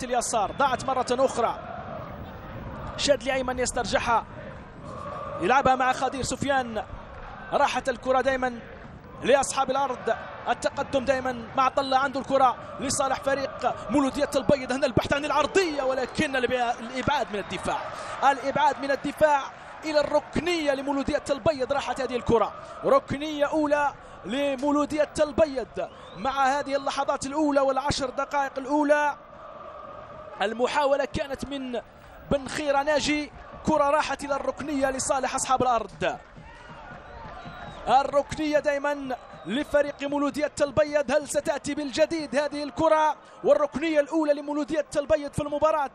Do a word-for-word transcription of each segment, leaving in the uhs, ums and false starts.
اليسار، ضاعت مرة أخرى. شادلي أيمن يسترجعها، يلعبها مع خضير سفيان، راحت الكرة دائما لأصحاب الأرض. التقدم دائما مع طلة، عنده الكرة لصالح فريق مولودية البيض. هنا البحث عن العرضية ولكن الإبعاد من الدفاع، الإبعاد من الدفاع إلى الركنية لمولودية البيض. راحت هذه الكرة، ركنية أولى لمولودية البيض مع هذه اللحظات الأولى والعشر دقائق الأولى. المحاولة كانت من بن خيرة ناجي، كرة راحت إلى الركنية لصالح أصحاب الأرض. الركنية دائما لفريق مولودية البيض. هل ستأتي بالجديد هذه الكرة؟ والركنية الأولى لمولودية البيض في المباراة.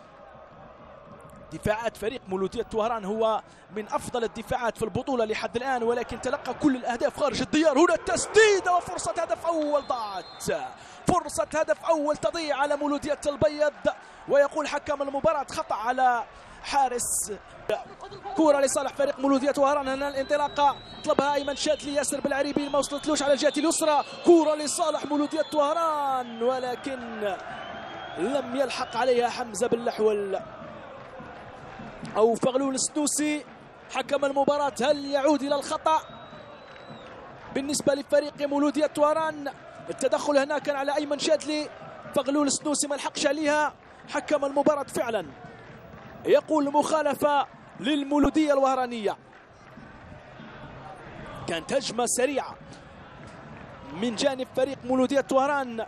دفاعات فريق مولودية وهران هو من أفضل الدفاعات في البطولة لحد الآن، ولكن تلقى كل الأهداف خارج الديار. هنا التسديدة وفرصة هدف أول ضاعت، فرصة هدف أول تضيع على مولودية البيض، ويقول حكم المباراة خطأ على حارس. كرة لصالح فريق مولودية وهران. هنا الانطلاقة طلبها أيمن شادلي، ياسر بالعريبي ما وصلتلوش على الجهة اليسرى. كرة لصالح مولودية وهران ولكن لم يلحق عليها حمزة باللحول أو فغلول السنوسي. حكم المباراة هل يعود إلى الخطأ بالنسبة لفريق مولودية وهران؟ التدخل هنا كان على أيمن شادلي، فغلول السنوسي ما لحقش عليها. حكم المباراة فعلا يقول مخالفة للمولودية الوهرانية. كانت هجمة سريعة من جانب فريق مولودية وهران.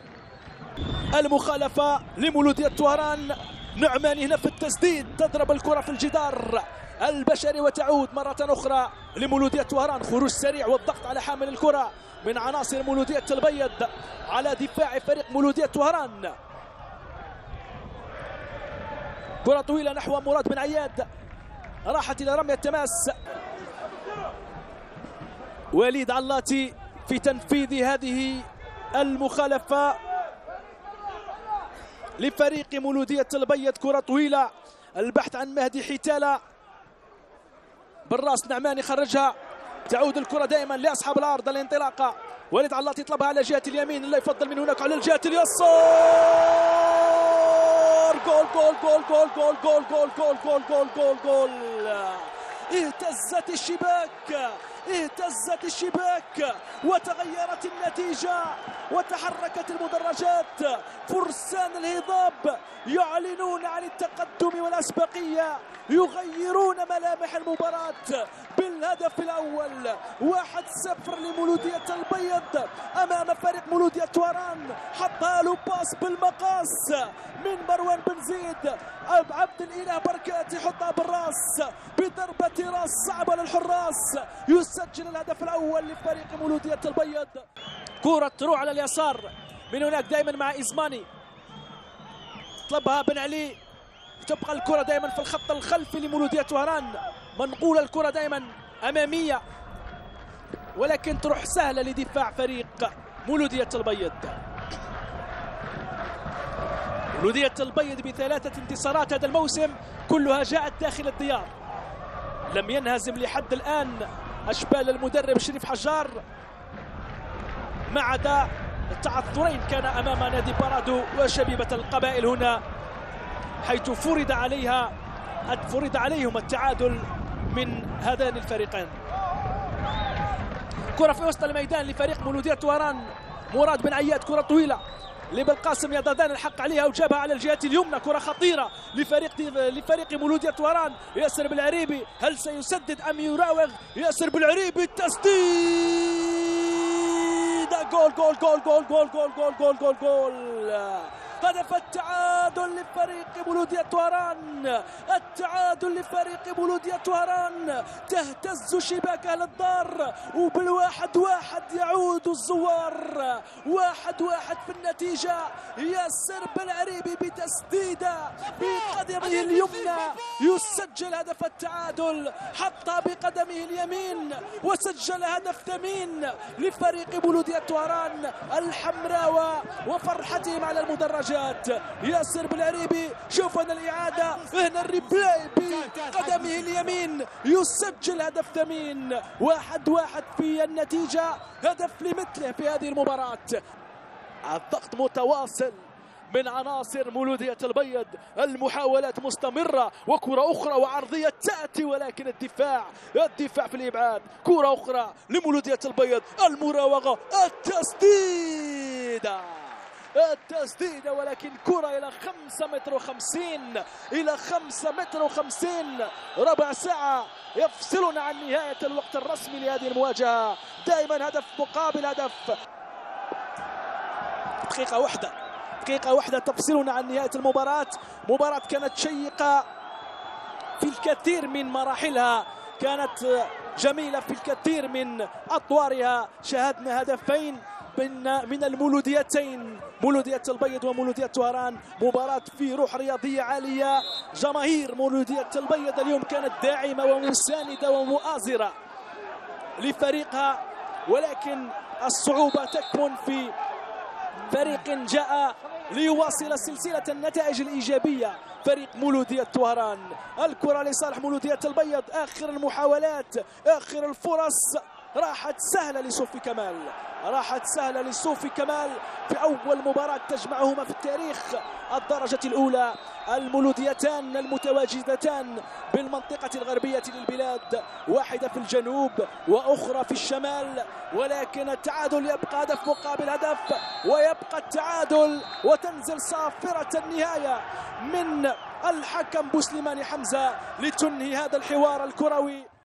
المخالفة لمولودية وهران. نعمان هنا في التسديد، تضرب الكرة في الجدار البشري وتعود مرة أخرى لمولودية وهران. خروج سريع والضغط على حامل الكرة من عناصر مولودية البيض على دفاع فريق مولودية وهران. كرة طويلة نحو مراد بن عياد، راحت إلى رمي التماس. وليد علاتي في تنفيذ هذه المخالفة لفريق مولودية البيض. كرة طويلة، البحث عن مهدي حيتالة، بالراس نعمان يخرجها. تعود الكرة دائما لأصحاب الأرض. الانطلاقة وليد علاتي يطلبها على جهة اليمين، لا يفضل من هناك على الجهة اليسار. جول جول جول جول جول جول جول جول جول جول جول جول. اهتزت الشباك، اهتزت الشباك وتغيرت النتيجة وتحركت المدرجات. فرسان الهضاب يعلنون عن التقدم والأسبقية، يغيرون ملامح المباراة بالهدف الأول. واحد صفر لمولودية البيض أمام فريق مولودية وهران. حطها له باس بالمقاس من مروان بن زيد. عبد الإله بركات يحطها بالراس بضربة راس صعبة للحراس. يسجل الهدف الأول لفريق مولودية البيض. كرة تروح على اليسار من هناك دائما مع إزماني، طلبها بن علي. تبقى الكرة دائما في الخط الخلفي لمولودية وهران. منقولة الكرة دائما أمامية ولكن تروح سهلة لدفاع فريق مولودية البيض. مولودية البيض بثلاثة انتصارات هذا الموسم كلها جاءت داخل الديار. لم ينهزم لحد الآن أشبال المدرب شريف حجار، ما عدا التعثرين كان أمام نادي بارادو وشبيبة القبائل هنا، حيث فرض عليها فرض عليهم التعادل من هذان الفريقين. كرة في وسط الميدان لفريق مولودية وهران. مراد بن عياد، كرة طويلة لبالقاسم يضادان، الحق عليها وجابها على الجهة اليمنى. كرة خطيرة لفريق لفريق مولودية وهران. ياسر بالعريبي، هل سيسدد أم يراوغ؟ ياسر بالعريبي، التسديد، جول جول جول جول جول جول جول جول جول جول. هدف التعادل لفريق مولودية وهران، التعادل لفريق مولودية وهران. تهتز شباك أهل الدار وبالواحد واحد يعود الزوار. واحد واحد في النتيجة. ياسر بالعريبي بتسديدة بقدمه اليمنى يسجل هدف التعادل، حطها بقدمه اليمين وسجل هدف ثمين لفريق مولودية وهران الحمراوة وفرحتهم على المدرجات. ياسر بالعريبي، شوف هنا الإعادة، هنا الريبلاي بقدمه اليمين يسجل هدف ثمين. واحد واحد في النتيجة، هدف لمثله في هذه المباراة. الضغط متواصل من عناصر مولودية البيض. المحاولات مستمرة وكرة أخرى وعرضية تأتي، ولكن الدفاع الدفاع في الإبعاد. كرة أخرى لمولودية البيض، المراوغة، التسديدة التسديدة ولكن كرة إلى خمسة متر وخمسين إلى خمسة متر وخمسين. ربع ساعة يفصلنا عن نهاية الوقت الرسمي لهذه المواجهة. دائما هدف مقابل هدف. دقيقة واحدة دقيقة واحدة تفصلنا عن نهاية المباراة. مباراة كانت شيقة في الكثير من مراحلها، كانت جميلة في الكثير من أطوارها. شاهدنا هدفين من من المولوديتين، مولودية البيض ومولودية طهران. مباراة في روح رياضية عالية. جماهير مولودية البيض اليوم كانت داعمة ومساندة ومؤازرة لفريقها، ولكن الصعوبة تكمن في فريق جاء ليواصل سلسلة النتائج الإيجابية، فريق مولودية طهران. الكرة لصالح مولودية البيض. آخر المحاولات، آخر الفرص راحت سهلة لصوفي كمال، راحت سهلة لصوفي كمال في أول مباراة تجمعهما في التاريخ الدرجة الأولى. المولوديتان المتواجدتان بالمنطقة الغربية للبلاد، واحدة في الجنوب وأخرى في الشمال، ولكن التعادل يبقى هدف مقابل هدف، ويبقى التعادل وتنزل صافرة النهاية من الحكم بوسليماني حمزة لتنهي هذا الحوار الكروي.